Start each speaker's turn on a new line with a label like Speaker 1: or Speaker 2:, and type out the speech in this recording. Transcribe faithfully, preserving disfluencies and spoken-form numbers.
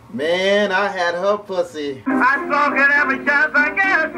Speaker 1: Man, I had her pussy.
Speaker 2: I stalk it every chance I get.